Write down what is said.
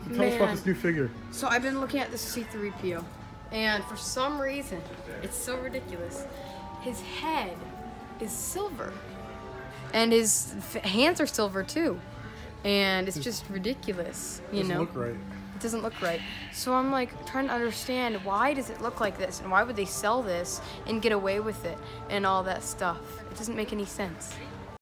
tell us about this new figure. So I've been looking at this C3-PO, and for some reason, it's so ridiculous. His head is silver, and his hands are silver too, and it's just ridiculous. You know, doesn't look right. It doesn't look right. So I'm like trying to understand, why does it look like this, and why would they sell this and get away with it and all that stuff? It doesn't make any sense.